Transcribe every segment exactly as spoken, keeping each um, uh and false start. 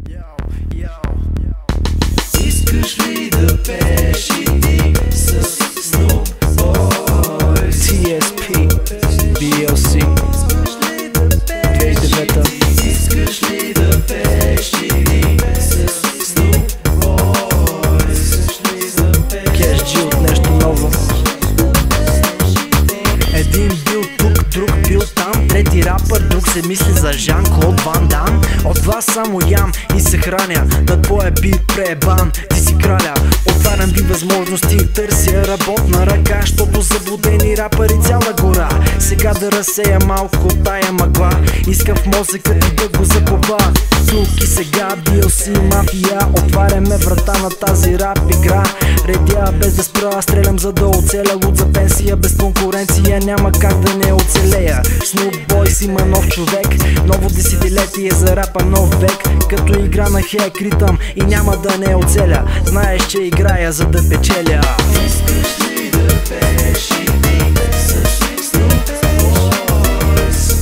Искаш ли да пееш и ти с Snoop Boys? Ти Ес Пи, Би Ел Си, две хиляди и девета. Искаш ли да пееш и ти с Snoop Boys? Кеш Джи от нещо ново. Един бил тук, друг бил там, трети рапър, друг се мисли за Жан-Клод Ван Дам. От вас само ям и се храня, на твоя бит преебан, ти си краля. Отварям ви възможности, търся работна ръка, щото заблудени рапъри цяла гора. Сега да разсея малко тая мъгла, искам в мозъка ти да го запова. Тук и сега Би Ел Си мафия, отваряме врата на тази рап игра. Редя без да спра, стрелям за да оцеля, луд за пенсия, без конкуренция няма как да не оцелея. Snoop Boys има нов човек, ново десетилетие за рапа, нов век. Като игра на хек ритъм и няма да не оцеля, знаеш, че играя за да печеля. Искаш ли да пееш и ти с Snoop Boys?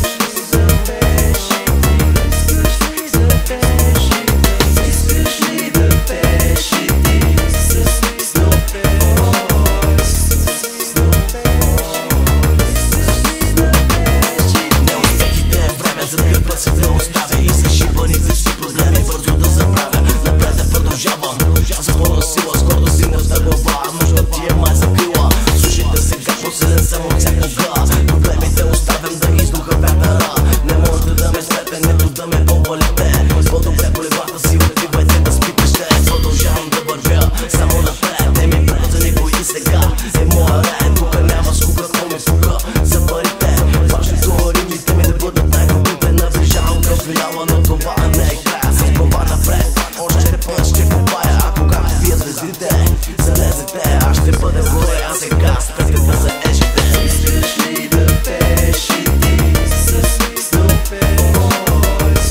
Искаш ли да пееш и ти с Snoop Boys? Неуспехите е време за гърба се да оставя. Искаш и парите си проблеми бързо да забравя. Напред да продължавам с пълна сила, с гордост и на глава. Нужда ти е май закрила. Слушайте сега, поселен съм от всякога. Проблемите оставям да издуха вятъра. Не можете да ме спрете, нито да ме повалите. По-добре колебата си отивайте да спите ще. Продължавам да вървя само напред. Те ми празани кои сега е моя ред. Тука няма скука, то ме пука за парите. Важното римите ми да бъдат най-добрите. Наближавам към финала, но това не е края. С глава напред, още път ще копая. А когато вие звездите залезете, аз ще бъда горе. А сега спрете да заежите. Искаш ли да пееш и ти с Snoop Boys?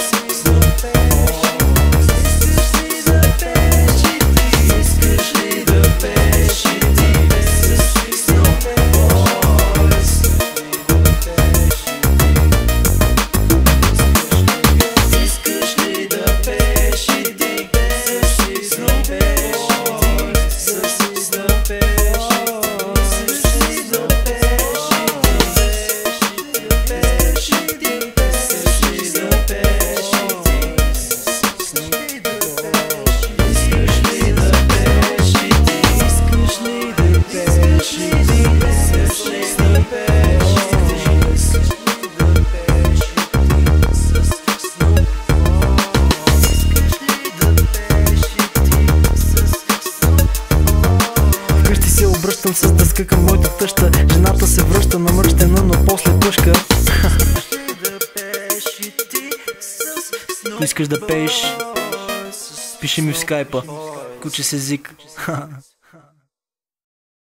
Искаш ли да пееш и ти с Snoop Boys? Искаш ли да пееш и ти с Snoop Boys? Искаш ли да пееш Вкъщи се обръщам с дъска към моята тъща. Жената се връща намръщена, но после тъжка. Ако искаш да пееш, пиши ми в скайпа. Куче с език.